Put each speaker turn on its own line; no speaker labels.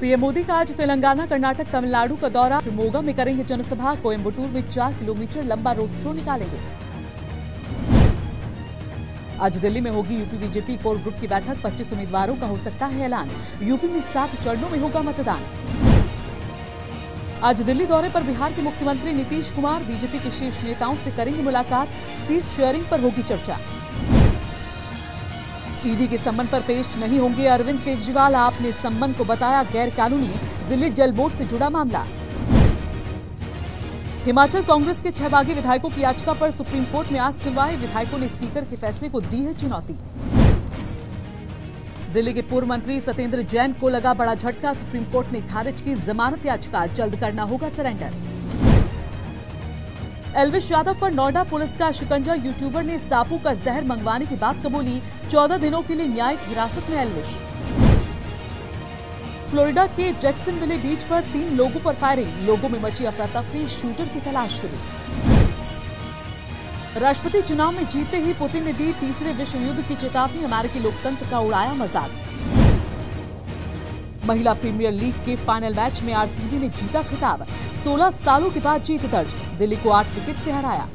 PM Modi का आज तेलंगाना, कर्नाटक, तमिलनाडु का दौरा। शिवमोगा में करेंगे जनसभा। कोयम्बटूर में 4 किलोमीटर लंबा रोड शो निकालेंगे। आज दिल्ली में होगी यूपी बीजेपी कोर ग्रुप की बैठक। 25 उम्मीदवारों का हो सकता है ऐलान। यूपी में 7 चरणों में होगा मतदान। आज दिल्ली दौरे पर बिहार के मुख्यमंत्री नीतीश कुमार बीजेपी के शीर्ष नेताओं से करेंगे मुलाकात। सीट शेयरिंग पर होगी चर्चा। ईडी के सम्मन पर पेश नहीं होंगे अरविंद केजरीवाल। आपने सम्मन को बताया गैर कानूनी। दिल्ली जल बोर्ड से जुड़ा मामला। हिमाचल कांग्रेस के 6 बागी विधायकों की याचिका पर सुप्रीम कोर्ट में आज सुनवाई। विधायकों ने स्पीकर के फैसले को दी है चुनौती। दिल्ली के पूर्व मंत्री सत्येंद्र जैन को लगा बड़ा झटका। सुप्रीम कोर्ट ने खारिज की जमानत याचिका। जल्द करना होगा सरेंडर। एल्विश यादव पर नोएडा पुलिस का शिकंजा। यूट्यूबर ने सांपों का जहर मंगवाने की बात कबूली। 14 दिनों के लिए न्यायिक हिरासत में एल्विश। फ्लोरिडा के जैक्सनविले बीच पर 3 लोगों पर फायरिंग। लोगों में मची अफरा तफरी। शूटर की तलाश शुरू। राष्ट्रपति चुनाव में जीतते ही पुतिन ने दी तीसरे विश्व युद्ध की चेतावनी। अमेरिकी लोकतंत्र का उड़ाया मजाक। महिला प्रीमियर लीग के फाइनल मैच में आरसीबी ने जीता खिताब। 16 सालों के बाद जीत दर्ज। दिल्ली को 8 विकेट से हराया।